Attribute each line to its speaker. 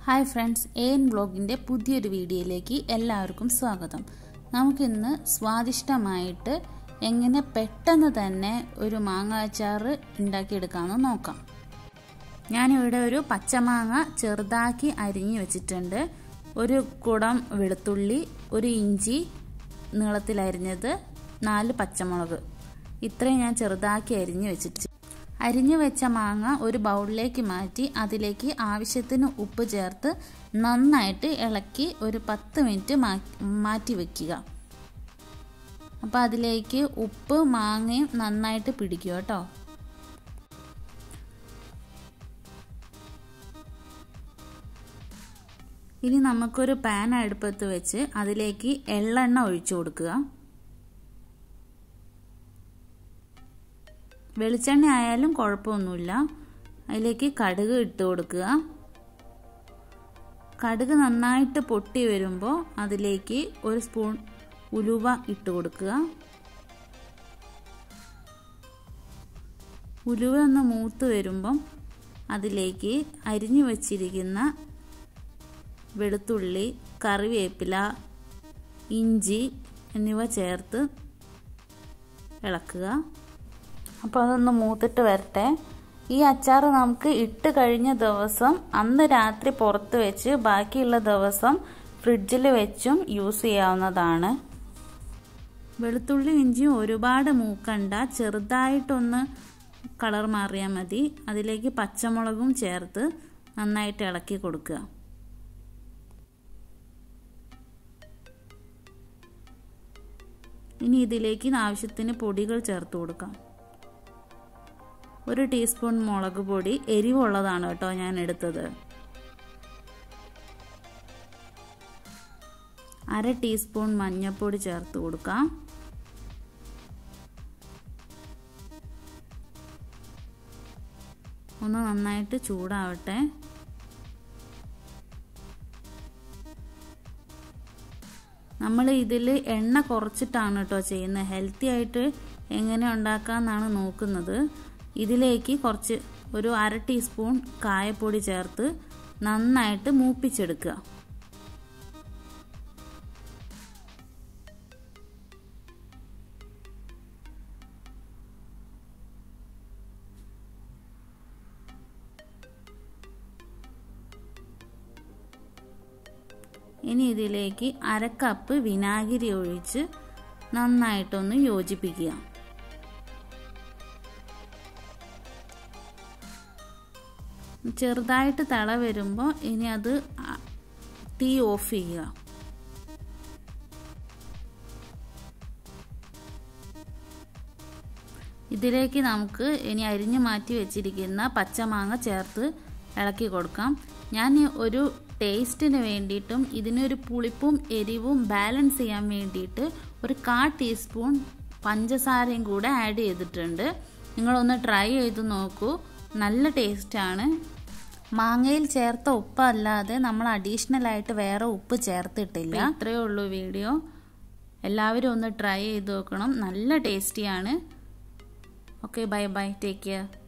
Speaker 1: Hi friends, N ബ്ലോഗിൻ്റെ പുതിയൊരു വീഡിയോയിലേക്ക് എല്ലാവർക്കും സ്വാഗതം. നമുക്കിന്ന് സ്വാദിഷ്ടമായിട്ട് എങ്ങനെ പെട്ടെന്ന് തന്നെ ഒരു മാങ്ങ അച്ചാർ ഉണ്ടാക്കിയെടുക്കാമെന്ന് നോക്കാം. ഞാനിവിടെ ഒരു പച്ചമാങ്ങ ചെറുതാക്കി അരിഞ്ഞു വെച്ചിട്ടുണ്ട്. ഒരു കുടം വെളുത്തുള്ളി, ഒരു ഇഞ്ചി നീളത്തിലരിഞ്ഞത്, 4 പച്ചമുളക്, ഇത്രയും ഞാൻ ചെറുതാക്കി അരിഞ്ഞു വെച്ചിട്ട് അരിഞ്ഞു വെച്ച മാങ്ങ ഒരു ബൗളിലേക്ക് മാറ്റി അതിലേക്ക് ആവശ്യത്തിന് ഉപ്പ് ചേർത്ത് നന്നായിട്ട് ഇളക്കി ഒരു 10 മിനിറ്റ് മാറ്റി വെക്കുക. അപ്പോൾ അതിലേക്ക് ഉപ്പ് മാങ്ങയും നന്നായിട്ട് പിടിക്കുക കേട്ടോ. ഇനി നമുക്കൊരു പാൻ അടുപ്പത്ത് വെച്ച് അതിലേക്ക് എള്ളെണ്ണ ഒഴിച്ചു കൊടുക്കുക. വെളിച്ചെണ്ണ ആയാലും കുഴപ്പമൊന്നുമില്ല. അതിലേക്ക് കടുക് ഇട്ട് കൊടുക്കുക. കടുക് നന്നായിട്ട് പൊട്ടി വരുമ്പോൾ അതിലേക്ക് 1 സ്പൂൺ ഉലുവ ഇട്ട് കൊടുക്കുക. ഉലുവ ഒന്ന് മൂത്ത് വരുമ്പം അതിലേക്ക് അരിഞ്ഞു വച്ചിരിക്കുന്ന വെളുത്തുള്ളി, കറിവേപ്പില, ഇഞ്ചി എന്നിവ ചേർത്ത് ഇളക്കുക. അപ്പോൾ അതൊന്ന് മൂത്തിട്ട് വരട്ടെ. ഈ അച്ചാർ നമുക്ക് ഇട്ട് കഴിഞ്ഞ ദിവസം അന്ന് രാത്രി പുറത്ത് വെച്ച് ബാക്കിയുള്ള ദിവസം ഫ്രിഡ്ജിൽ വെച്ചും യൂസ് ചെയ്യാവുന്നതാണ്. വെളുത്തുള്ളി ഇഞ്ചിയും ഒരുപാട് മൂക്കണ്ട, ചെറുതായിട്ടൊന്ന് കളർ മാറിയാൽ മതി. അതിലേക്ക് പച്ചമുളകും ചേർത്ത് നന്നായിട്ട് ഇളക്കി കൊടുക്കുക. ഇനി ഇതിലേക്ക് ആവശ്യത്തിന് പൊടികൾ ചേർത്ത് കൊടുക്കാം. 1 ടീസ്പൂൺ മുളക് പൊടി, എരിവുള്ളതാണ് കേട്ടോ ഞാൻ എടുത്തത്. 1/2 ടീസ്പൂൺ മഞ്ഞൾപ്പൊടി ചേർത്ത് കൊടുക്കാം. ഒന്ന് നന്നായിട്ട് ചൂടാവട്ടെ. നമ്മൾ ഇതിൽ എണ്ണ കുറച്ചിട്ടാണ് കേട്ടോ ചെയ്യുന്നത്. ഹെൽത്തി ആയിട്ട് എങ്ങനെ ഉണ്ടാക്കാമെന്നാണ് നോക്കുന്നത്. ഇതിലേക്ക് ഒരു 1/2 ടീസ്പൂൺ കായപ്പൊടി ചേർത്ത് നന്നായിട്ട് മൂപ്പിച്ചെടുക്കുക. ഇനി ഇതിലേക്ക് 1/2 കപ്പ് വിനാഗിരി ഒഴിച്ച് നന്നായിട്ടൊന്ന് യോജിപ്പിക്കുക. ചെറുതായിട്ട് തിള വരുമ്പോൾ ഇനി അത് തീ ഓഫ് ചെയ്യുക. ഇതിലേക്ക് നമുക്ക് ഇനി അരിഞ്ഞു മാറ്റി വെച്ചിരിക്കുന്ന പച്ചമാങ്ങ ചേർത്ത് ഇളക്കി കൊടുക്കാം. ഞാൻ ഒരു ടേസ്റ്റിന് വേണ്ടിയിട്ടും ഇതിനൊരു പുളിപ്പും എരിവും ബാലൻസ് ചെയ്യാൻ വേണ്ടിയിട്ട് ഒരു 1/4 ടീസ്പൂൺ പഞ്ചസാരയും കൂടെ ആഡ് ചെയ്തിട്ടുണ്ട്. നിങ്ങളൊന്ന് ട്രൈ ചെയ്ത് നോക്കൂ, നല്ല ടേസ്റ്റാണ്. മാങ്ങയിൽ ചേർത്ത ഉപ്പ് അല്ലാതെ നമ്മൾ അഡീഷണൽ ആയിട്ട് വേറെ ഉപ്പ് ചേർത്തിട്ടില്ല. ഇത്രയേ ഉള്ളൂ വീഡിയോ. എല്ലാവരും ഒന്ന് ട്രൈ ചെയ്ത് നോക്കണം, നല്ല ടേസ്റ്റിയാണ്. Okay, bye bye, take care.